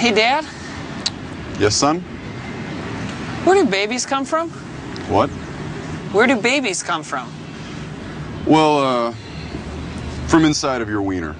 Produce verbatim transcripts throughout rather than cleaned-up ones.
Hey, Dad? Yes, son? Where do babies come from? What? Where do babies come from? Well, uh, from inside of your wiener.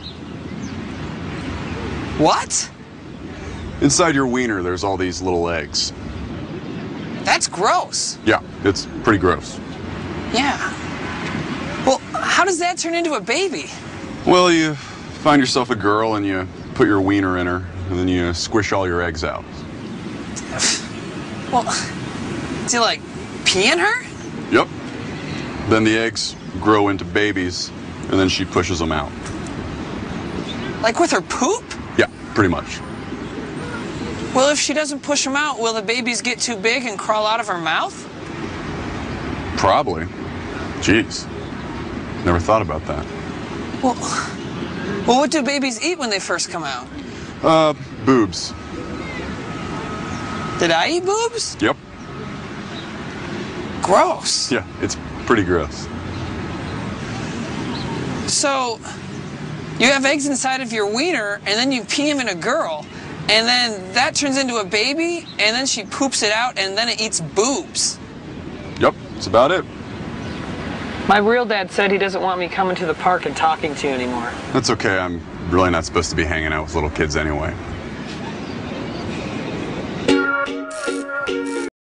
What? Inside your wiener, there's all these little eggs. That's gross. Yeah, it's pretty gross. Yeah. Well, how does that turn into a baby? Well, you find yourself a girl and you put your wiener in her, and then you squish all your eggs out. Well, do you, like, pee in her? Yep. Then the eggs grow into babies, and then she pushes them out. Like with her poop? Yeah, pretty much. Well, if she doesn't push them out, will the babies get too big and crawl out of her mouth? Probably. Jeez. Never thought about that. Well, well, what do babies eat when they first come out? Uh, boobs. Did I eat boobs? Yep. Gross. Yeah, it's pretty gross. So, you have eggs inside of your wiener, and then you pee them in a girl, and then that turns into a baby, and then she poops it out, and then it eats boobs. Yep, that's about it. My real dad said he doesn't want me coming to the park and talking to you anymore. That's okay, I'm really not supposed to be hanging out with little kids anyway.